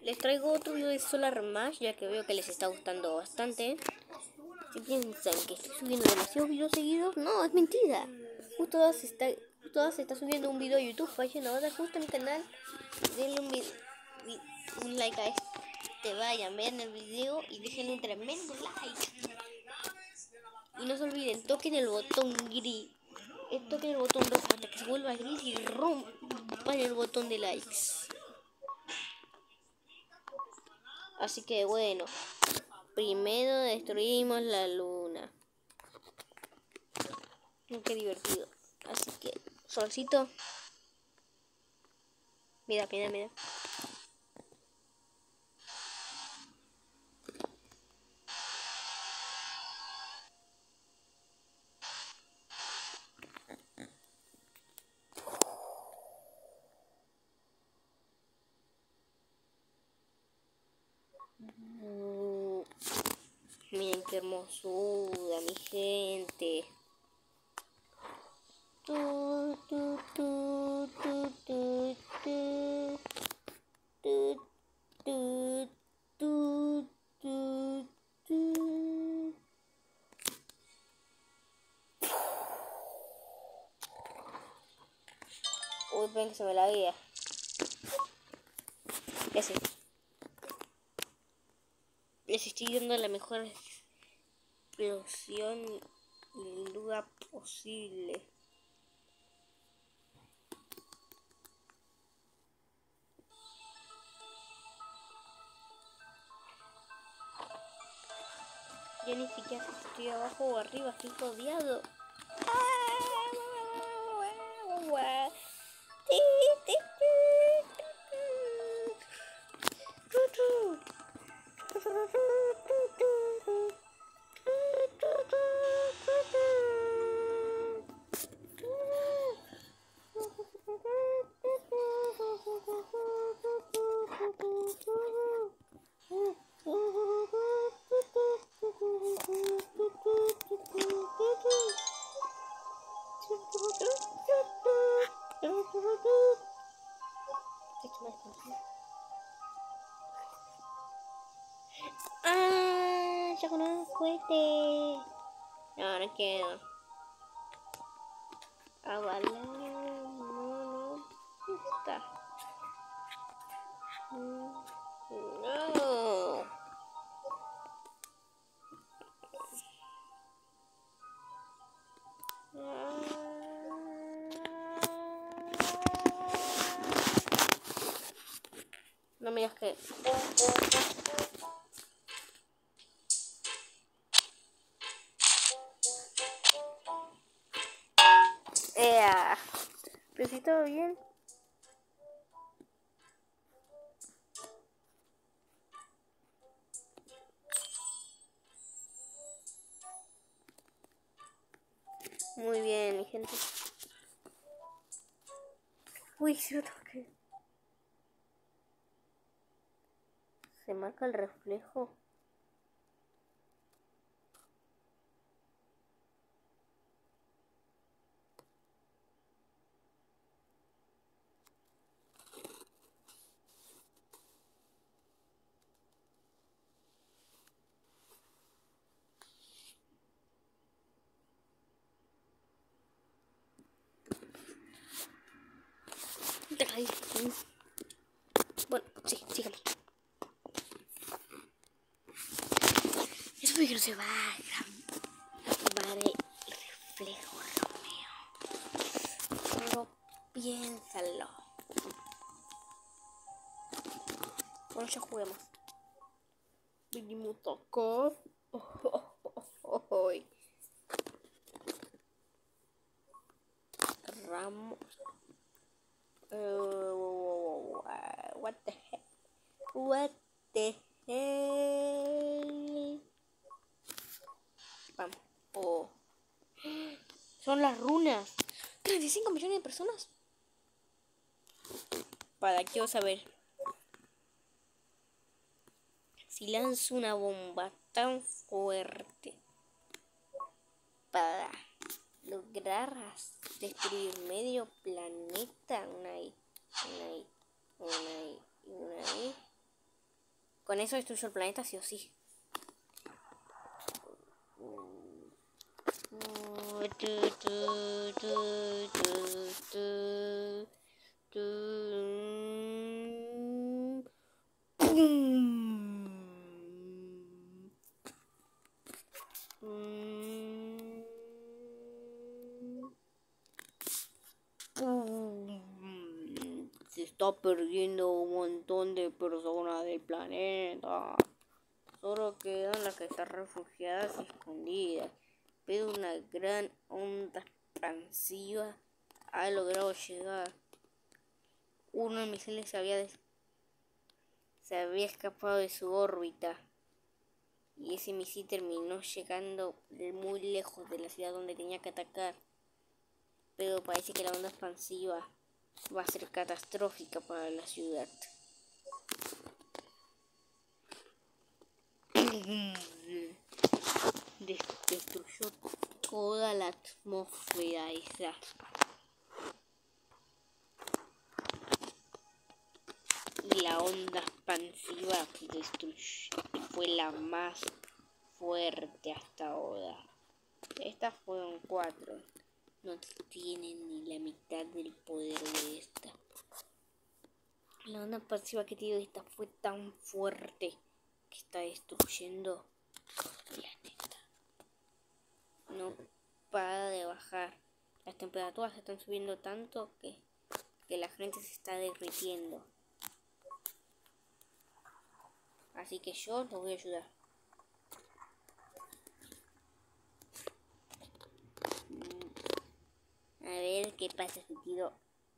les traigo otro video de Solar Mash, ya que veo que les está gustando bastante. Si piensan que estoy subiendo demasiados videos seguidos, no, es mentira. Justo ahora se está subiendo un video a YouTube. Vayan ahora justo a mi canal, denle un like a este, vayan, vean el video y dejen un tremendo like. Y no se olviden, toquen el botón gris. Toquen el botón rojo hasta que se vuelva gris y rompan el botón de likes. Así que bueno, primero destruimos la luna. Qué divertido. Así que, solcito. Mira. Miren qué hermosura, mi gente. Uy, ven que se me la guía. Ese. Les estoy dando la mejor explosión y duda posible. Yo ni siquiera sé si estoy abajo o arriba, estoy rodeado. Ya conozco este. No quiero. No está. No. No me digas que... ¿Pero si todo bien? Muy bien, mi gente. Uy, si lo toqué. Se marca el reflejo. Ahí. Bueno, sí, sígame. Es porque no se va a grabar el reflejo, Romeo. Solo piénsalo. Bueno, ya juguemos. Vinimos acá. Ramos. What the heck? What the hell? Vamos. Oh. Son las runas. 35 millones de personas. Para quiero saber. Si lanzo una bomba tan fuerte para lograr destruir medio planeta, una ahí. Con eso destruyo el planeta sí o sí. Se está perdiendo un montón de personas del planeta. Solo quedan las que están refugiadas y escondidas. Pero una gran onda expansiva ha logrado llegar. Uno de mis misiles se había escapado de su órbita. Y ese misil terminó llegando muy lejos de la ciudad donde tenía que atacar. Pero parece que la onda expansiva va a ser catastrófica para la ciudad. Destruyó toda la atmósfera esa. Y la onda expansiva fue la más fuerte hasta ahora. Estas fueron 4. No tienen ni la mitad del poder de esta. La onda expansiva que te digo, esta fue tan fuerte que está destruyendo el planeta. No para de bajar. Las temperaturas se están subiendo tanto que la gente se está derritiendo. Así que yo los voy a ayudar. A ver qué pasa si tiro.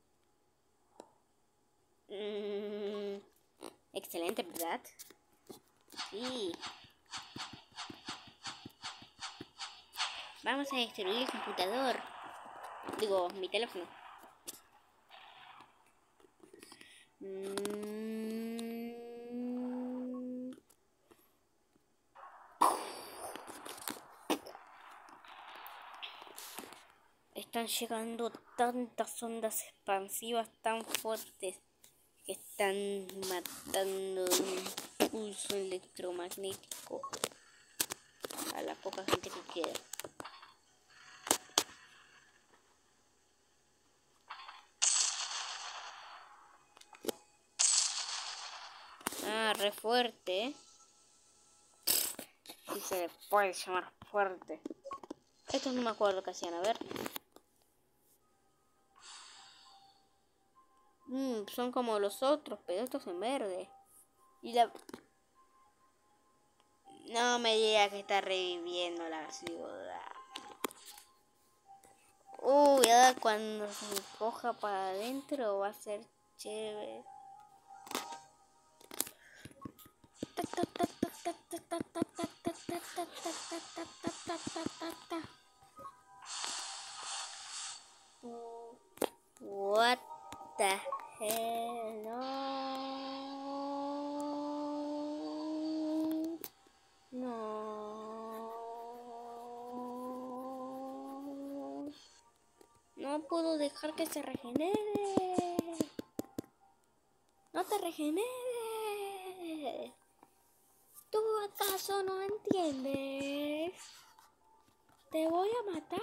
Excelente, ¿verdad? Sí. Vamos a destruir el computador. Digo, mi teléfono. Están llegando tantas ondas expansivas tan fuertes que están matando un pulso electromagnético a la poca gente que queda. Ah, re fuerte. Si se le puede llamar fuerte. Estos no me acuerdo qué hacían, a ver. Son como los otros, pero estos en verde. Y la... No me diga que está reviviendo la ciudad. Ya cuando se coja para adentro va a ser chévere. What the hell? No puedo dejar que se regenere. No te regeneres. ¿Tú acaso no entiendes? Te voy a matar.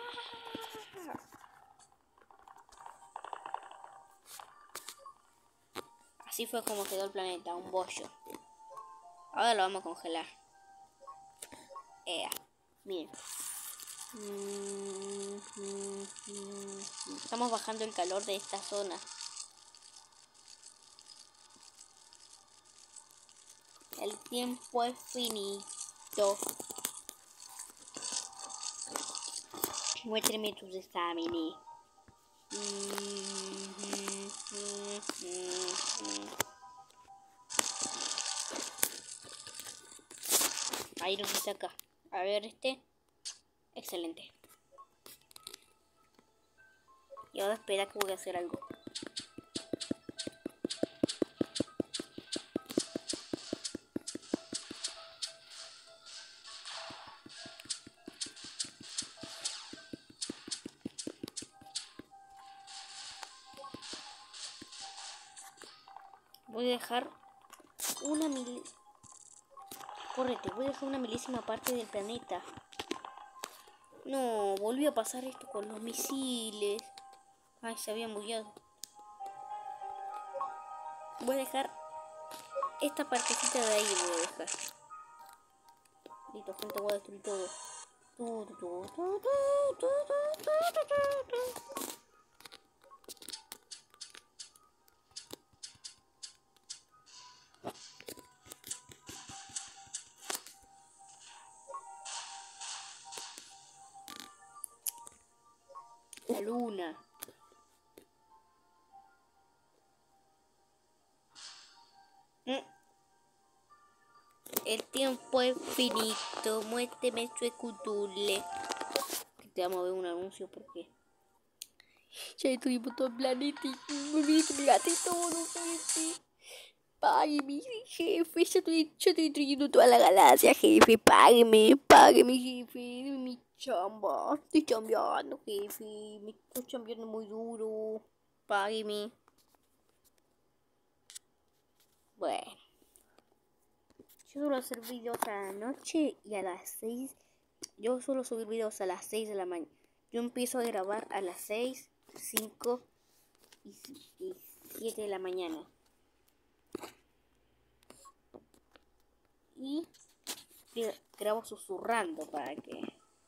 Así fue como quedó el planeta, un bollo. Ahora lo vamos a congelar. Miren. Estamos bajando el calor de esta zona. El tiempo es finito. Muéstrame tus exámenes. Ahí nos dice acá. A ver este. Excelente. Y ahora espera que voy a hacer algo. Voy a dejar una Córrete, voy a dejar una milésima parte del planeta. No, volvió a pasar esto con los misiles. Ay, se habían bugueado. Voy a dejar esta partecita de ahí, voy a dejar. Listo, gente, voy a destruir todo. La luna. El tiempo es finito. Muéstrame su escutule. Que te vamos a ver un anuncio porque ya estuvimos todo el planeta y me olvidé que me gasté todo, jefe. Págueme, jefe. Ya estoy destruyendo toda la galaxia, jefe. Págueme, jefe. Deme mi chamba. Estoy chambeando, jefe. Me estoy chambeando muy duro. Págueme. Bueno. Yo suelo hacer videos a la noche y a las 6. Yo suelo subir videos a las 6 de la mañana. Yo empiezo a grabar a las 6, 5 y 7 de la mañana. Y grabo susurrando para que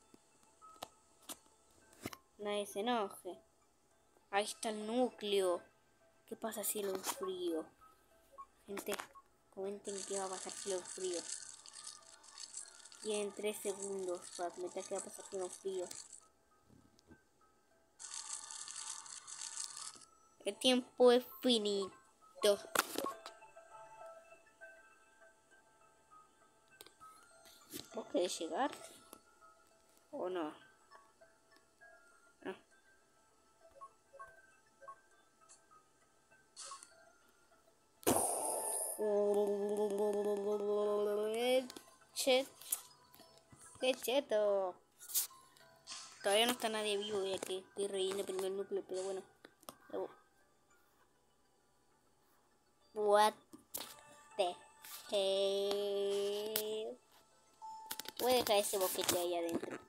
nadie se enoje. Ahí está el núcleo. ¿Qué pasa si lo enfrío? Gente, comenten qué va a pasar si lo enfrío. Tienen 3 segundos para comentar qué va a pasar si lo enfrío. El tiempo es finito. ¿Vos querés llegar? ¿O no? Ah. ¡Qué cheto! Todavía no está nadie vivo ya que estoy rellenando el primer núcleo, pero bueno. What the hell? Voy a dejar ese boquete ahí adentro.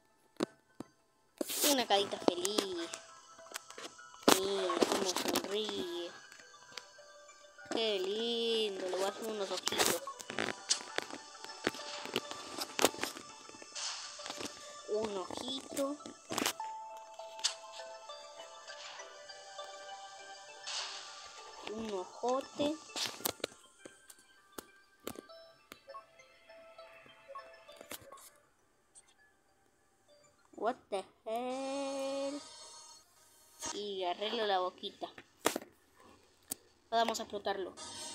Una carita feliz. Mira cómo sonríe. Qué lindo. Le voy a hacer unos ojitos. Un ojito. Un ojote. What the hell. Y arreglo la boquita. Ahora vamos a explotarlo.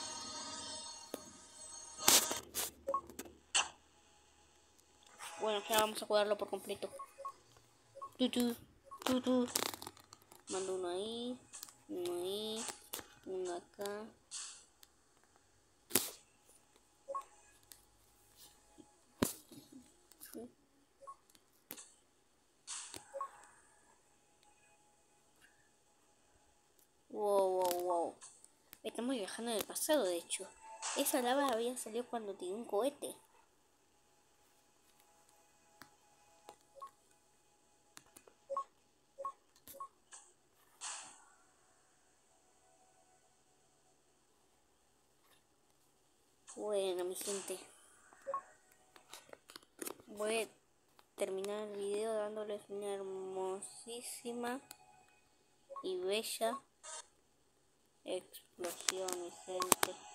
Bueno, ya vamos a cuidarlo por completo. Tutu. Mando uno ahí, uno acá. Wow. Estamos viajando en el pasado, de hecho. Esa lava había salido cuando tiré un cohete. Bueno, mi gente. Voy a terminar el video dándoles una hermosísima y bella explosión, mi gente.